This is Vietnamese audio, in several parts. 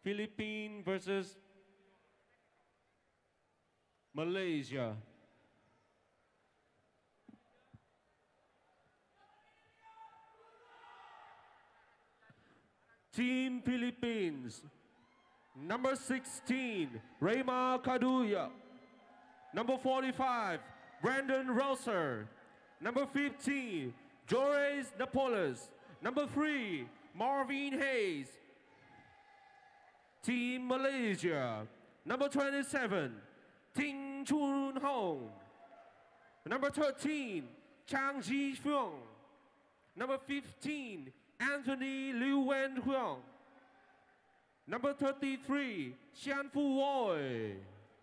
Philippines versus Malaysia. Team Philippines, number 16, Raymar Kaduya. Number 45, Brandon Roser. Number 15, Joris Napoles. Number 3, Marvin Hayes. Team Malaysia, number 27, Ting Chun Hong. Number 13, Chang Ji Fyong. Number 15, Anthony Liu Wen Huang. Number 33, Xian Fu Woi.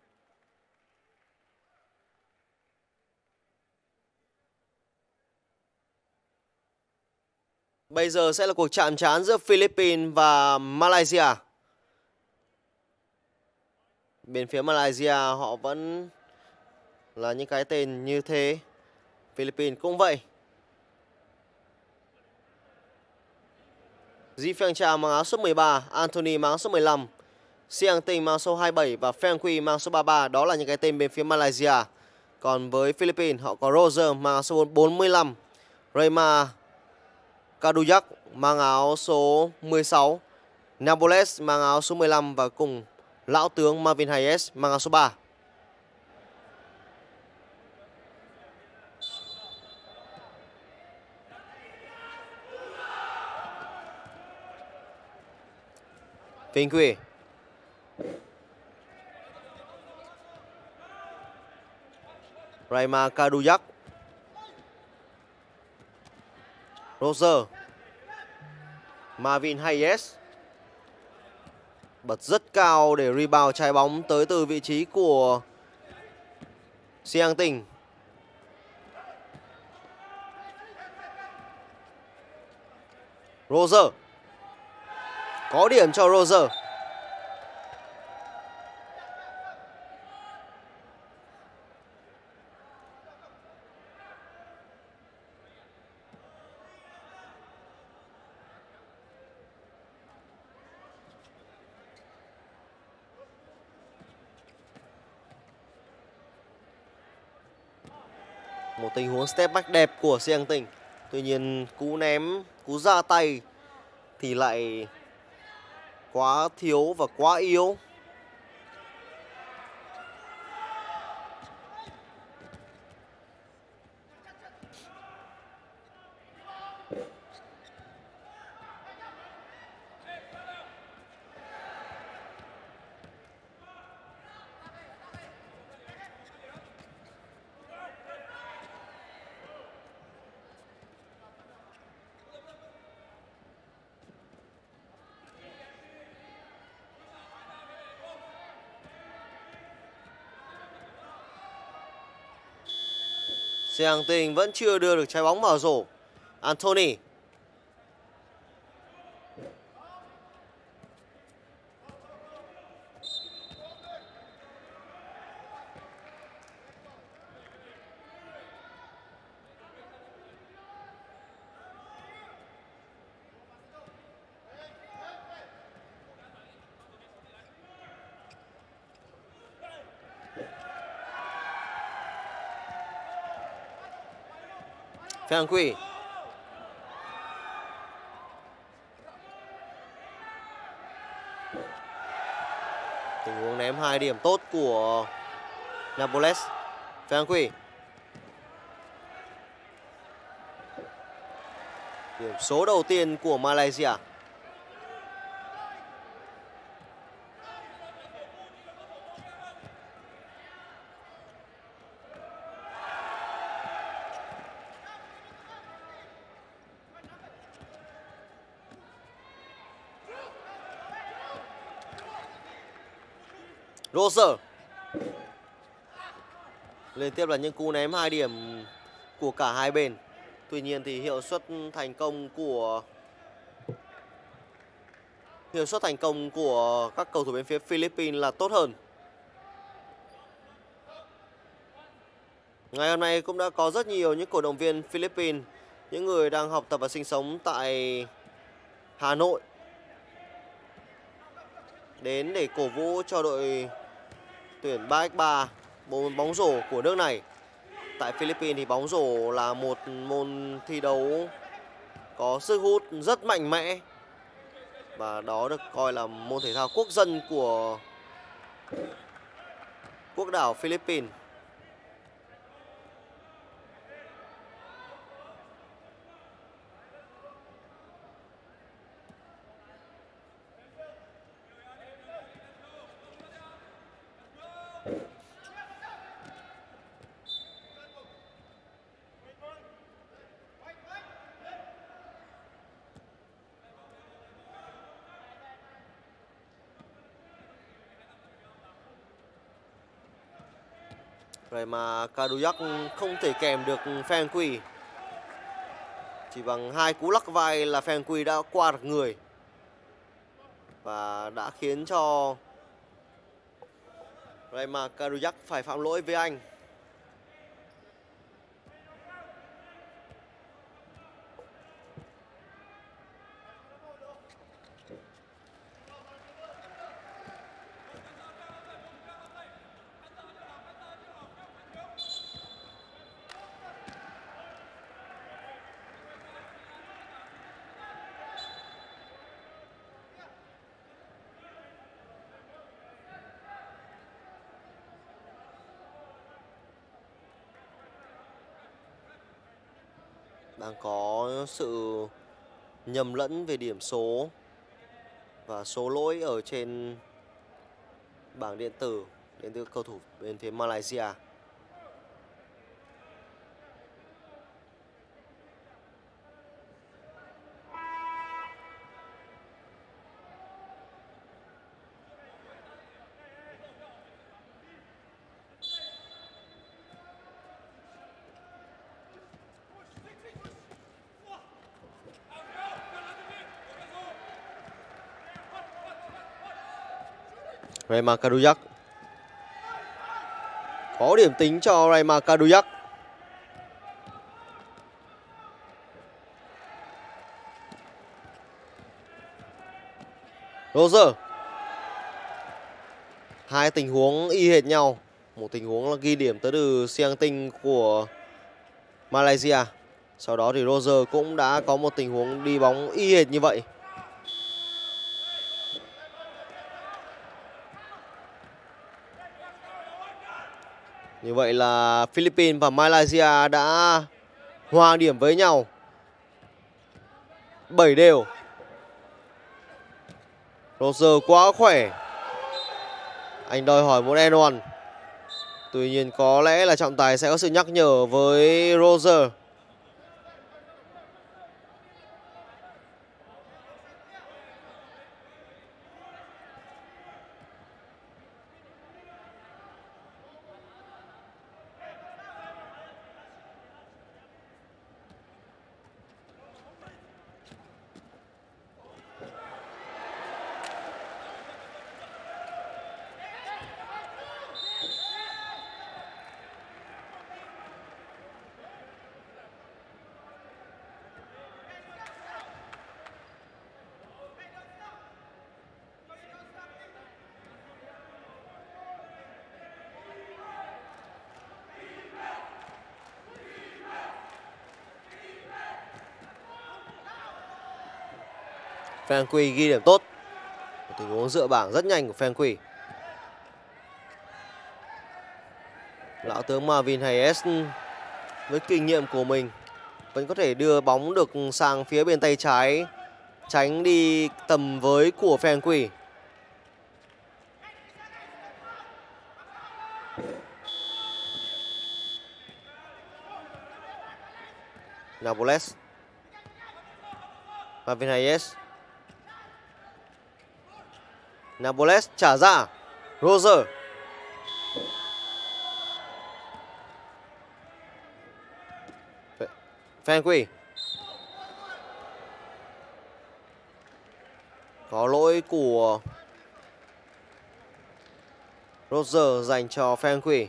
Bây giờ sẽ là cuộc chạm trán giữa Philippines và Malaysia. Bên phía Malaysia họ vẫn là những cái tên như thế. Philippines cũng vậy. Ji Pheng Cha mang áo số 13, Anthony mang áo số 15, Siang Ting mang số 27 và Feng Kui mang số 33. Đó là những cái tên bên phía Malaysia. Còn với Philippines họ có Roger mang áo số 45, Raymar Kaduyak mang áo số 16, Napoles mang áo số 15 và cùng lão tướng Marvin Hayes mang áo số 3. Feng Kui, Raymar Kaduyak, Roger, Marvin Hayes bật rất cao để rebound trái bóng tới từ vị trí của Siang Ting. Roger, có điểm cho Roger. Một tình huống step back đẹp của Siang Ting. Tuy nhiên cú ném, cú ra tay thì lại quá thiếu và quá yếu. Siang Ting vẫn chưa đưa được trái bóng vào rổ. Anthony, Feng Kui, tình huống ném 2 điểm tốt của Napoles. Feng Kui, điểm số đầu tiên của Malaysia. Roser, liên tiếp là những cú ném 2 điểm của cả hai bên. Tuy nhiên thì hiệu suất thành công của các cầu thủ bên phía Philippines là tốt hơn. Ngày hôm nay cũng đã có rất nhiều những cổ động viên Philippines, những người đang học tập và sinh sống tại Hà Nội, đến để cổ vũ cho đội tuyển 3x3, bóng rổ của nước này. Tại Philippines thì bóng rổ là một môn thi đấu có sức hút rất mạnh mẽ, và đó được coi là môn thể thao quốc dân của quốc đảo Philippines. Vậy mà Kaduyak không thể kèm được Phan Quy. Chỉ bằng 2 cú lắc vai là Phan Quy đã qua được người và đã khiến cho Rayma Kaduyak phải phạm lỗi với anh. Đang có sự nhầm lẫn về điểm số và số lỗi ở trên bảng điện tử đến từ cầu thủ bên phía Malaysia. Rayma Kaduyak có điểm tính cho Rayma Kaduyak. Roger. Hai tình huống y hệt nhau. Một tình huống là ghi điểm tới từ Siang Tinh của Malaysia. Sau đó thì Roger cũng đã có một tình huống đi bóng y hệt như vậy. Như vậy là Philippines và Malaysia đã hòa điểm với nhau 7 đều. Roger quá khỏe. Anh đòi hỏi một end one. Tuy nhiên có lẽ là trọng tài sẽ có sự nhắc nhở với Roger. Phan Quy ghi điểm tốt. Một tình huống dựa bảng rất nhanh của Phan Quy. Lão tướng Marvin Hayes với kinh nghiệm của mình vẫn có thể đưa bóng được sang phía bên tay trái, tránh đi tầm với của Phan Quy. Napoles. Marvin Hayes. Napoles trả ra. Roger. Phan Quy. Có lỗi của Roger dành cho Phan Quy.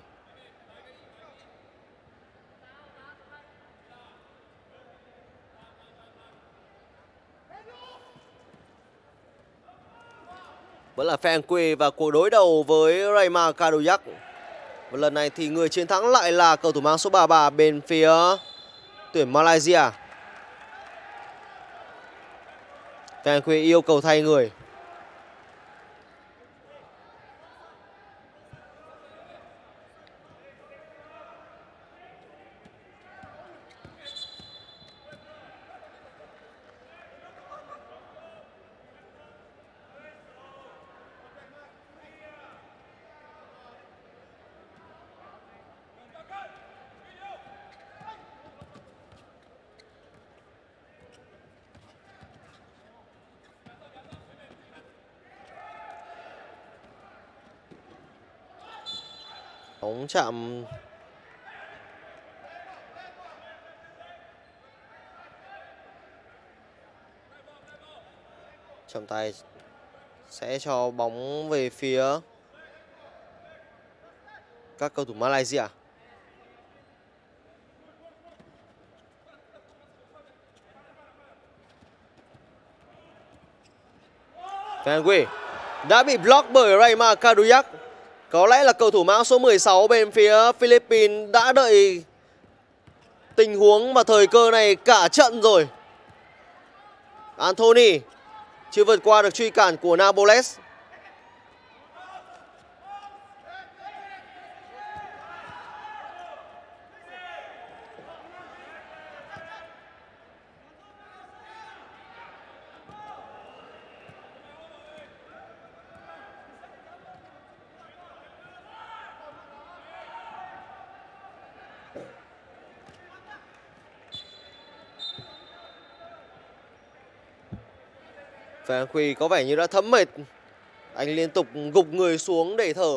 Vẫn là Frankie và cuộc đối đầu với Raymar Kaduyak. Và lần này thì người chiến thắng lại là cầu thủ mang số 33 bên phía tuyển Malaysia. Frankie yêu cầu thay người. Bóng chạm trọng tài sẽ cho bóng về phía các cầu thủ Malaysia. Frankie đã bị block bởi Raymar Kaduyak. Có lẽ là cầu thủ mang số 16 bên phía Philippines đã đợi tình huống và thời cơ này cả trận rồi. Anthony chưa vượt qua được truy cản của Naboles. Frankie có vẻ như đã thấm mệt. Anh liên tục gục người xuống để thở.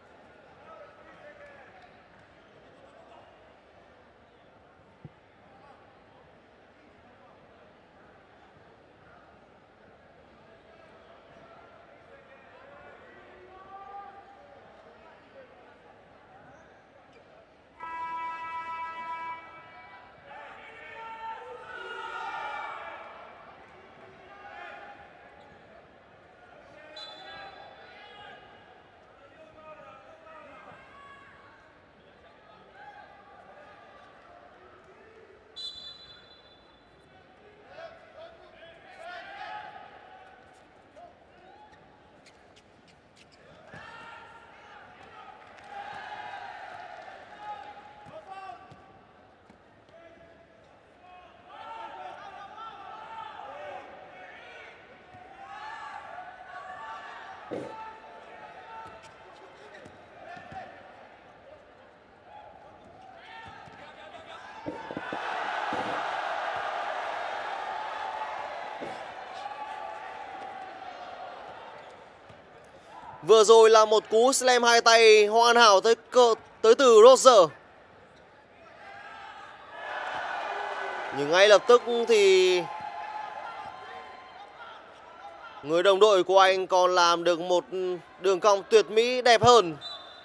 Vừa rồi là một cú slam hai tay hoàn hảo tới từ Roger. Nhưng ngay lập tức thì người đồng đội của anh còn làm được một đường cong tuyệt mỹ đẹp hơn.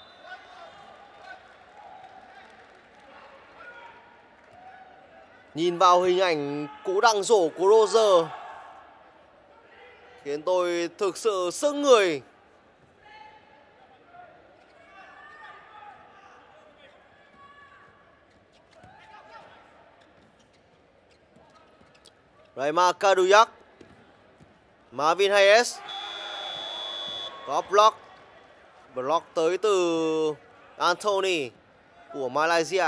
Nhìn vào hình ảnh cú đăng rổ của Roger khiến tôi thực sự sững người. Raymar Kaduyak, Marvin Hayes có block tới từ Anthony của Malaysia.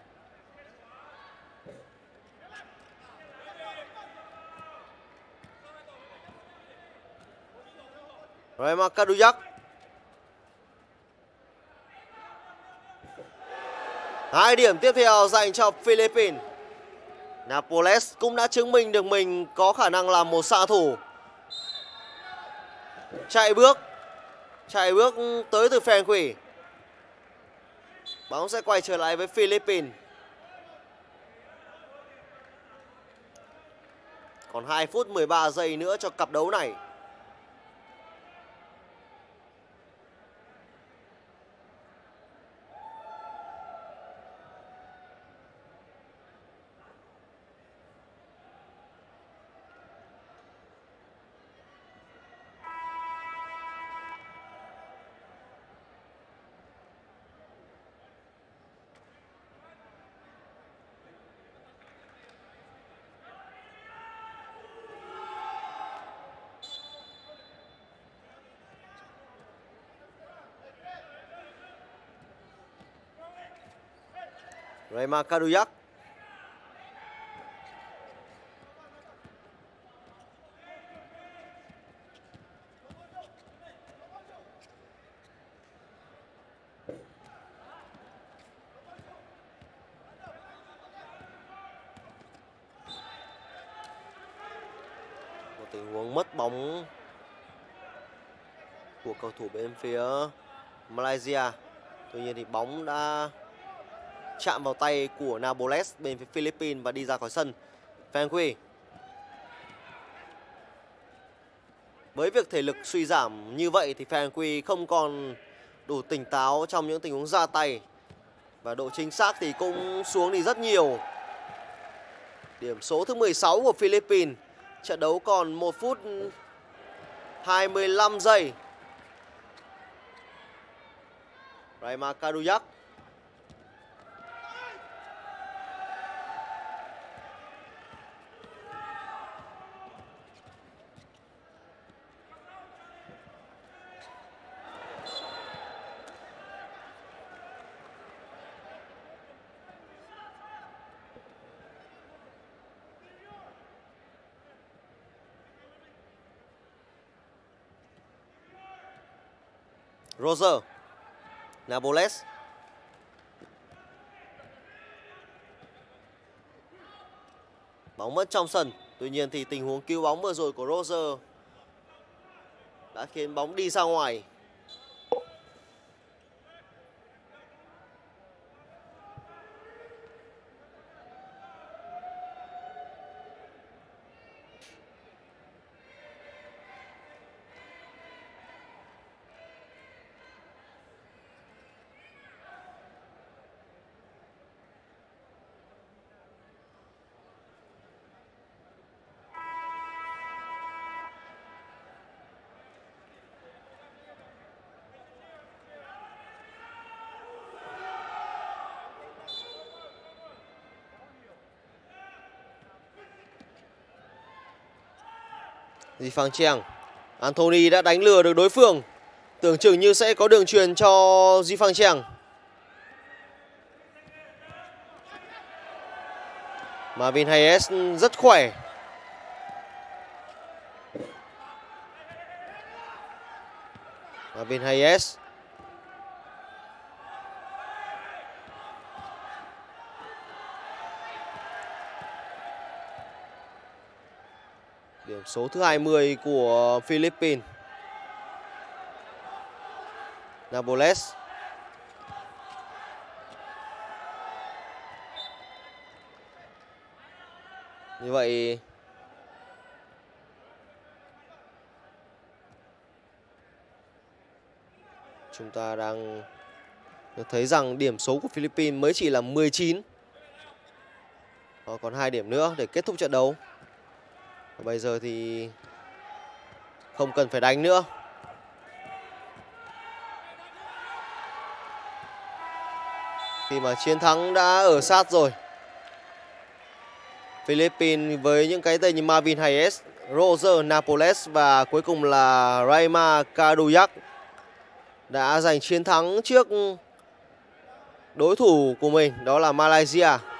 Raymar Kaduyak, 2 điểm tiếp theo dành cho Philippines. Napoles cũng đã chứng minh được mình có khả năng làm một xạ thủ. Chạy bước tới từ Frankie. Bóng sẽ quay trở lại với Philippines. Còn 2 phút 13 giây nữa cho cặp đấu này. Raima Kaduyak. Một tình huống mất bóng của cầu thủ bên phía Malaysia. Tuy nhiên thì bóng đã chạm vào tay của Naboles bên phía Philippines và đi ra khỏi sân. Pheng Quy. Với việc thể lực suy giảm như vậy thì Pheng Quy không còn đủ tỉnh táo trong những tình huống ra tay. Và độ chính xác thì cũng xuống đi rất nhiều. Điểm số thứ 16 của Philippines. Trận đấu còn 1 phút 25 giây. Raima Kaduyak. Roger. Naboles. Bóng mất trong sân. Tuy nhiên thì tình huống cứu bóng vừa rồi của Roger đã khiến bóng đi ra ngoài. Di Phang Cheng. Anthony đã đánh lừa được đối phương. Tưởng chừng như sẽ có đường truyền cho Di Phang Cheng. Marvin Hayes rất khỏe. Marvin Hayes. Điểm số thứ 20 của Philippines. Naboles. Như vậy chúng ta đang thấy rằng điểm số của Philippines mới chỉ là 19. Họ còn 2 điểm nữa để kết thúc trận đấu. Và bây giờ thì không cần phải đánh nữa. Khi mà chiến thắng đã ở sát rồi. Philippines với những cái tên như Marvin Hayes, Roger Napoles và cuối cùng là Raima Kaduyak đã giành chiến thắng trước đối thủ của mình, đó là Malaysia.